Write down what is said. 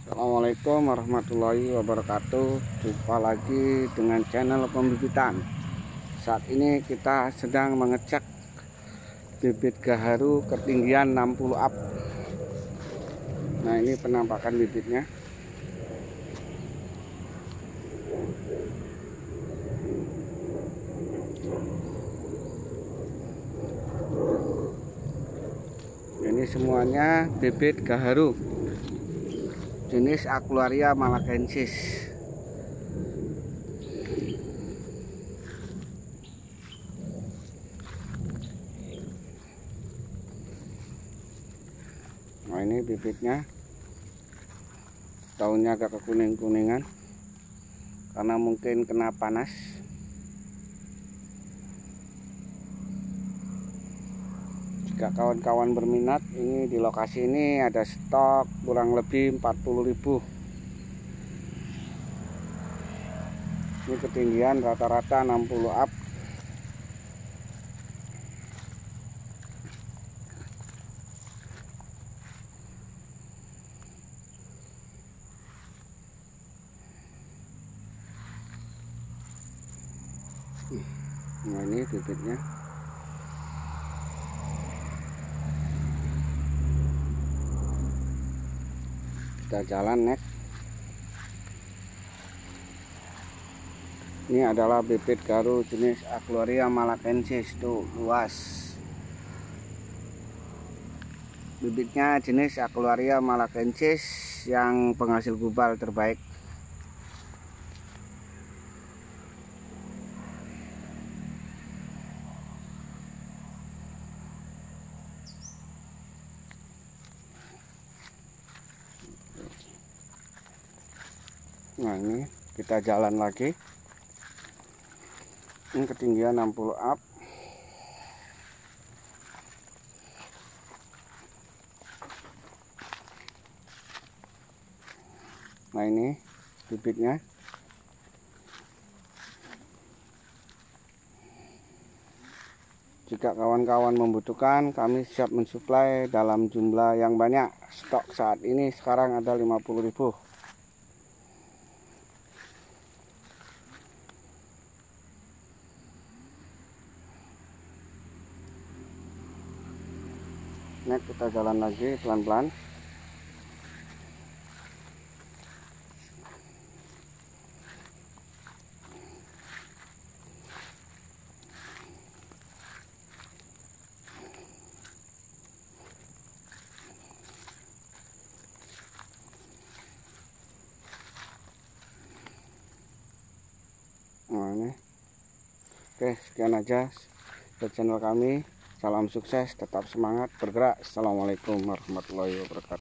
Assalamualaikum warahmatullahi wabarakatuh. Jumpa lagi dengan channel pembibitan. Saat ini kita sedang mengecek bibit gaharu ketinggian 60 up. Nah, ini penampakan bibitnya. Ini semuanya bibit gaharu jenis Acularia malakensis. Nah, ini bibitnya, daunnya agak kekuning-kuningan karena mungkin kena panas. Jika kawan-kawan berminat, ini di lokasi ini ada stok kurang lebih 40.000. Ini ketinggian rata-rata 60 up. Nah, ini bibitnya. Kita jalan next. Ini adalah bibit gaharu jenis Acularia malakensis, tuh luas. Bibitnya jenis Acularia malakensis yang penghasil gubal terbaik. Nah, ini kita jalan lagi. Ini ketinggian 60 up. Nah, ini bibitnya. Jika kawan-kawan membutuhkan, kami siap mensuplai dalam jumlah yang banyak. Stok saat ini sekarang ada 50.000. Nah, kita jalan lagi pelan-pelan. Nah, ini. Oke, sekian aja ke channel kami. Salam sukses, tetap semangat bergerak. Assalamualaikum warahmatullahi wabarakatuh.